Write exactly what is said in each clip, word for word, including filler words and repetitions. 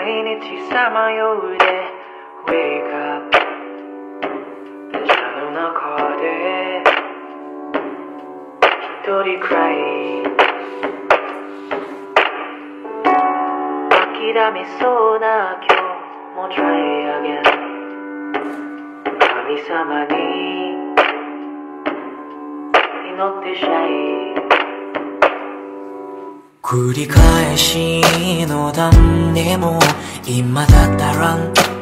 日さまようで Wake up 電車の中で一人 Cry 諦めそうな今日も Try again 神様に祈ってシャイ繰り返しの段でも今だったら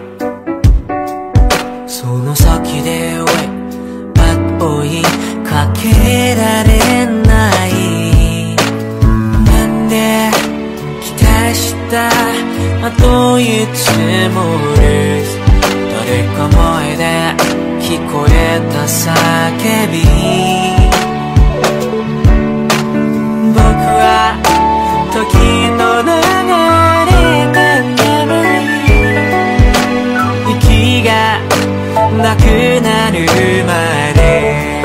その先で追いかけられないなんで期待した後いつもルーズ誰か前で聞こえた叫び僕は時の流れが眠り息がなくなるまで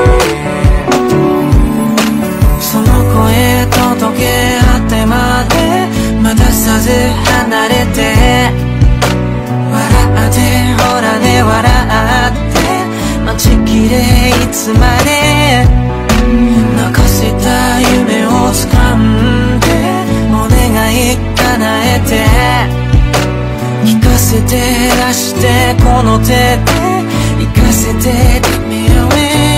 その声届け合ってまで待たさず離れて笑ってほらね笑って待ちきれいつまで泣かせた夢を掴んでお願い叶えて聞かせて出してこの手で行かせて Take me away